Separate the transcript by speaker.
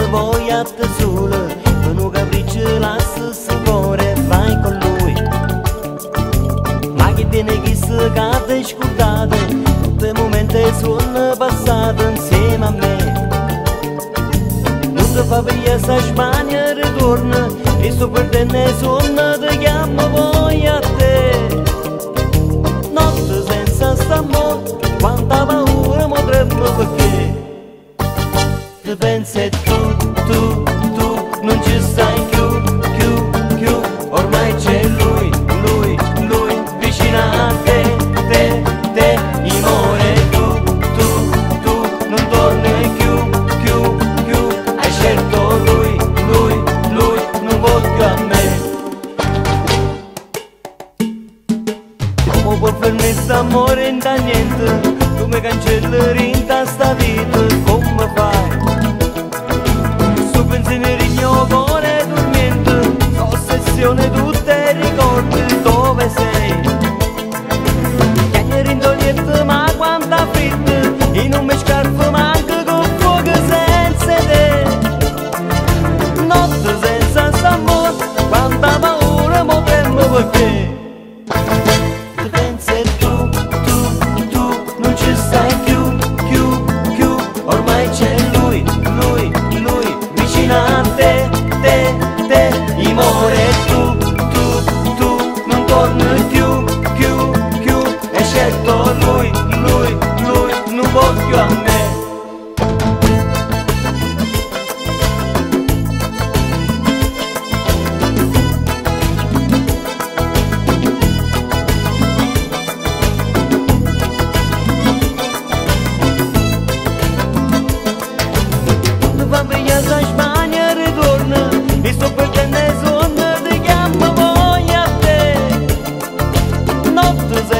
Speaker 1: vogliate sola, per un capriccio lascia il cuore e vai con lui. Ma che tiene chi si cade scordata, tutti i momenti sono passati insieme a me. Non ti fa via sa Spagna ritorna, e sto perdendo il sonno, ti chiamo voglio a te. Notte senza st'amore, quanta paura potremmo perché ti pensi e tu non ci stai più, ormai c'è lui, vicino a te, il amore tu non torni più, hai scelto lui, non voglio a me. Come può fermare st'amore in da niente, tu mi cancelli in sta vita, come fai? Sto pensiero il mio cuore dormiente, ossessione tutti i ricordi, dove sei? Chiacchiere in toglietta ma quanta fritta, in un me scarpo manca con fuoco senza te. Notte senza st'amore, quanta paura potremmo perché ti pensi e tu non ci stai più, ormai c'è lui, vicino a te, il amore tu non torni più, hai scelto lui, non voglio a me. Va via da Spagna ritorna, e sto perdendo il sonno, ti chiamo voglio a te. Notte